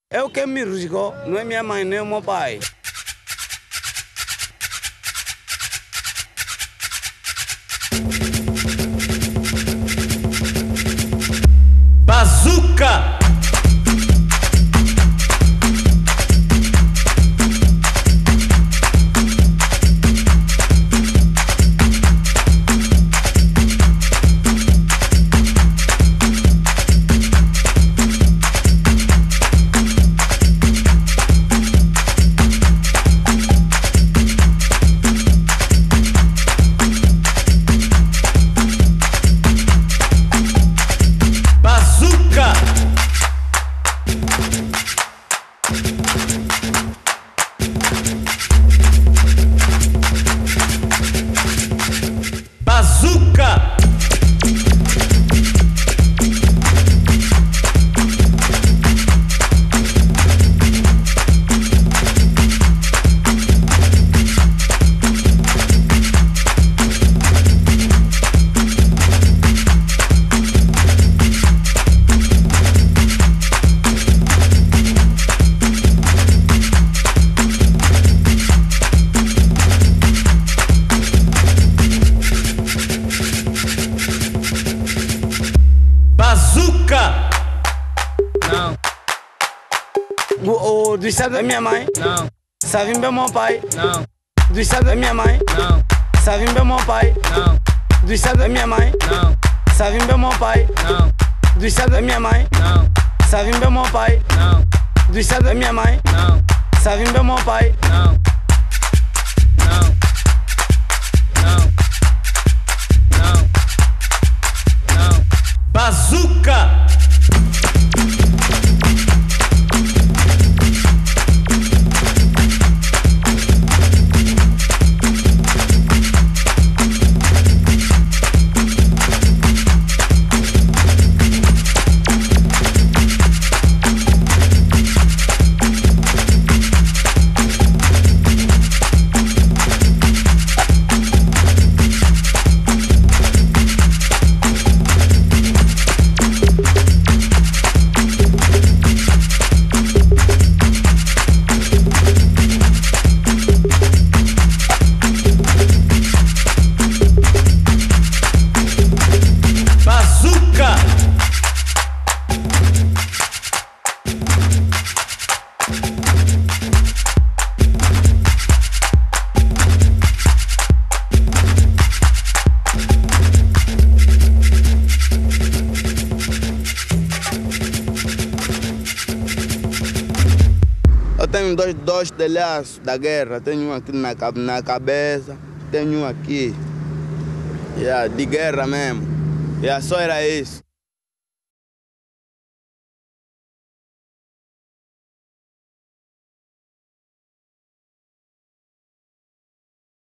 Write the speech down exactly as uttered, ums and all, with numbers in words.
É o que me riscou, não é minha mãe nem o meu pai. Bazuca! Bazuca! Bazuca! Não. O, o do estado da minha mãe? Não. Sabe bem meu pai? Não. Do estado da minha mãe? Não. Sabe bem meu pai? Não. Do estado da minha mãe? Não. Sabe bem meu pai? Não. Do estado da minha mãe? Não. Sabe bem meu pai? Não. Do estado da minha mãe? Não. Sabe bem meu pai? Não. Não. Não. Não. Não. Bazuca! Eu tenho dois, dois telhaços da guerra, tenho um aqui na, na cabeça, tenho um aqui, yeah, de guerra mesmo, yeah, só era isso.